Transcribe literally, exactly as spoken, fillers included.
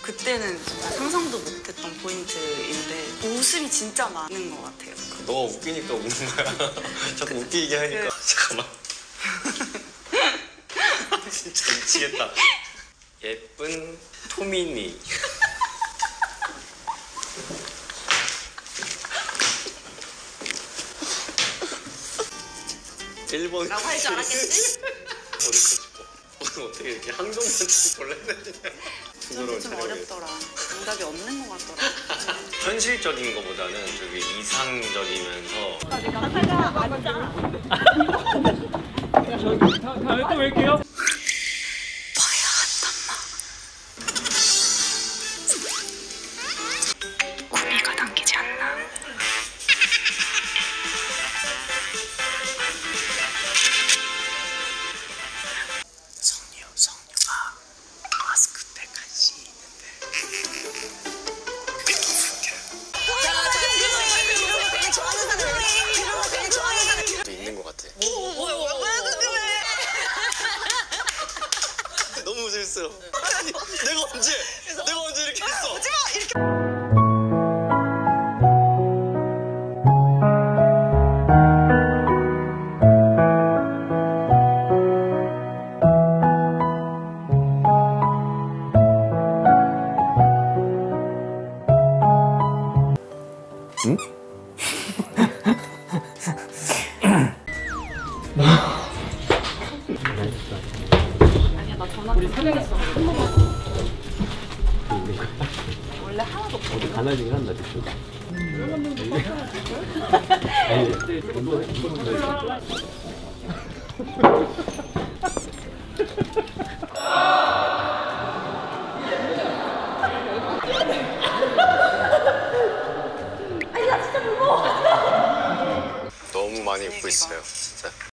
그때는 진짜 상상도 못했던 포인트인데 웃음이 진짜 많은 것 같아요. 너가 웃기니까 웃는 거야. 자꾸 웃기게 하니까. 그... 잠깐만. 진짜 미치겠다. 예쁜 토미니. 일 번 라고 할 줄 알았겠지? 어렵고 싶어. 오늘 어떻게 이렇게 항동반지 골라내느냐. 저도 좀 어렵더라. 정답이 없는 것 같더라. 현실적인 것보다는 되게 이상적이면서. 다음에 또 뵐게요. 봐야 한단마. 구미가 당기지 않나. 성류, 성류가 마스크팩 한시 있는데. 있는 것 같아. 오, 뭐야, 뭐야, 뭐야, 그래. 너무 재밌어요. 아니, 내가 언제, 내가 언제 이렇게 했어? 오지마! 이렇게. 응? 아니야, 나 전화 우리 사귀었어. 원래 하나도 없어. 어디 갈라지긴 한다, 지금. 너무 많이 웃고 있어요, 진짜.